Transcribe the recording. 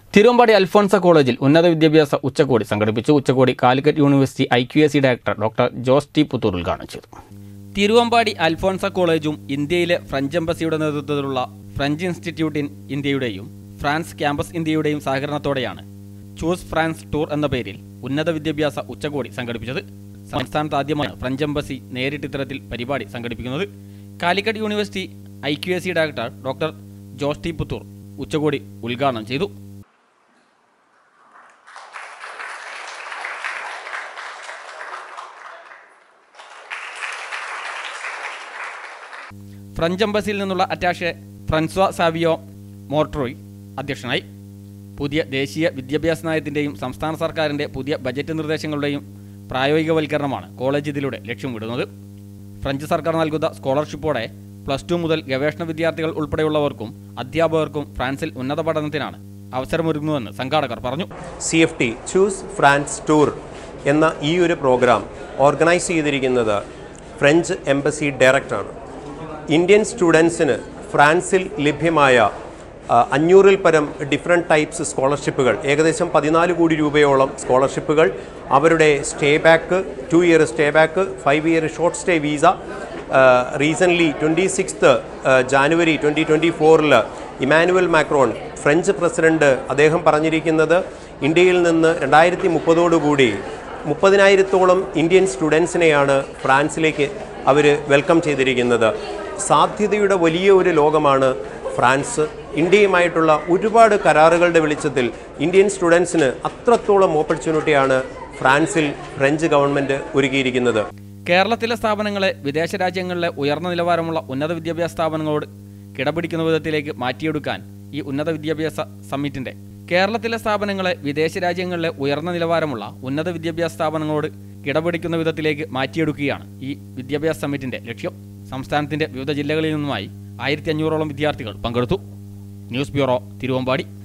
തിരുവമ്പാടി അൽഫോൺസ കോളേജിൽ ഉന്നത വിദ്യാഭ്യാസ ഉച്ചകോടി സംഘടിപ്പിച്ചു. ഉച്ചകോടി Calicut university IQAC director doctor Jose T Puthur ഉദ്ഘാടനം ചെയ്തു. തിരുവമ്പാടി അൽഫോൺസ കോളേജും ഇന്ത്യയിലെ ഫ്രഞ്ച് എംബസിയുടെ നേതൃത്വത്തിലുള്ള ഫ്രഞ്ച് ഇൻസ്റ്റിറ്റ്യൂട്ട് ഇൻ ഇന്ത്യയുടെയും ഫ്രാൻസ് ക്യാമ്പസ് ഇന്ത്യയുടെയും സഹകരണത്തോടെയാണ് ചൂസ് ഫ്രാൻസ് ടൂർ എന്ന പേരിൽ ഉന്നത വിദ്യാഭ്യാസ ഉച്ചകോടി സംഘടിപ്പിച്ചത്. സംസ്ഥാനത്ത് ആദ്യമായി ഫ്രഞ്ച് എംബസി നേരിട്ട് ഇത്തരത്തിൽ പരിപാടി സംഘടിപ്പിക്കുന്നത്. Calicut university IQAC director doctor Jose T Puthur ഉച്ചകോടി ഉദ്ഘാടനം ചെയ്തു. ഫ്രഞ്ച് എംബസിയിൽ നിന്നുള്ള അറ്റാഷെ ഫ്രാൻസ്വാ സാവിയോ മോർട്രോയ് അധ്യക്ഷനായി. പുതിയ ദേശീയ വിദ്യാഭ്യാസ നയത്തിൻ്റെയും സംസ്ഥാന സർക്കാരിൻ്റെ പുതിയ ബജറ്റ് നിർദ്ദേശങ്ങളുടെയും പ്രായോഗികവൽക്കരണമാണ് കോളേജ് ഇതിലൂടെ ലക്ഷ്യമിടുന്നത്. ഫ്രഞ്ച് സർക്കാർ നൽകുന്ന സ്കോളർഷിപ്പോടെ +2 മുതൽ ഗവേഷണ വിദ്യാർത്ഥികൾ ഉൾപ്പെടെയുള്ളവർക്കും അധ്യാപകർക്കും ഫ്രാൻസിൽ ഉന്നത പഠനത്തിനാണ് അവസരമൊരുങ്ങുന്നുവെന്ന് സംഘാടകർ പറഞ്ഞു. CFT ചൂസ് ഫ്രാൻസ് ടൂർ എന്ന ഈ ഒരു പ്രോഗ്രാം ഓർഗനൈസ് ചെയ്തിരിക്കുന്നത് ഫ്രഞ്ച് എംബസി ഡയറക്ടറാണ്. ഇന്ത്യൻ സ്റ്റുഡൻസിന് ഫ്രാൻസിൽ ലഭ്യമായ 500-ൽ പരം ഡിഫറെൻറ്റ് ടൈപ്സ് സ്കോളർഷിപ്പുകൾ, ഏകദേശം 14 കോടി രൂപയോളം സ്കോളർഷിപ്പുകൾ, അവരുടെ stay back, 2 year stay back, 5 year short stay visa. Recently 26 January 2024 Emmanuel Macron French president അദ്ദേഹം പറഞ്ഞിരിക്കുന്നത് ഇന്ത്യയിൽ നിന്ന് 2030 30,000-ഓളം ഇന്ത്യൻ സ്റ്റുഡൻസിനെയാണ് ഫ്രാൻസിലേക്ക് അവർ വെൽക്കം ചെയ്തിരിക്കുന്നത്. സാധ്യതയുടെ വലിയ ഒരു ലോകമാണ് ഫ്രാൻസ്. ഇന്ത്യയുമായിട്ടുള്ള ഒരുപാട് കരാറുകളുടെ വെളിച്ചത്തിൽ ഇന്ത്യൻ സ്റ്റുഡൻസിന് അത്രത്തോളം ഓപ്പർച്യൂണിറ്റിയാണ് ഫ്രാൻസിൽ ഫ്രഞ്ച് ഗവൺമെൻറ് ഒരുക്കിയിരിക്കുന്നത്. കേരളത്തിലെ സ്ഥാപനങ്ങളെ വിദേശ രാജ്യങ്ങളിലെ ഉയർന്ന നിലവാരമുള്ള ഉന്നത വിദ്യാഭ്യാസ സ്ഥാപനങ്ങളോട് കിടപിടിക്കുന്ന വിധത്തിലേക്ക് മാറ്റിയെടുക്കാൻ ഈ ഉന്നത വിദ്യാഭ്യാസ സമ്മിറ്റിൻ്റെ കേരളത്തിലെ സ്ഥാപനങ്ങളെ വിദേശ രാജ്യങ്ങളിലെ ഉയർന്ന നിലവാരമുള്ള ഉന്നത വിദ്യാഭ്യാസ സ്ഥാപനങ്ങളോട് കിടപിടിക്കുന്ന വിധത്തിലേക്ക് മാറ്റിയെടുക്കുകയാണ് ഈ വിദ്യാഭ്യാസ സമ്മിറ്റിൻ്റെ ലക്ഷ്യം. സംസ്ഥാനത്തിൻ്റെ വിവിധ ജില്ലകളിൽ നിന്നുമായി 1500-ഓളം വിദ്യാർത്ഥികൾ പങ്കെടുത്തു. News bureau, Thiruvambady.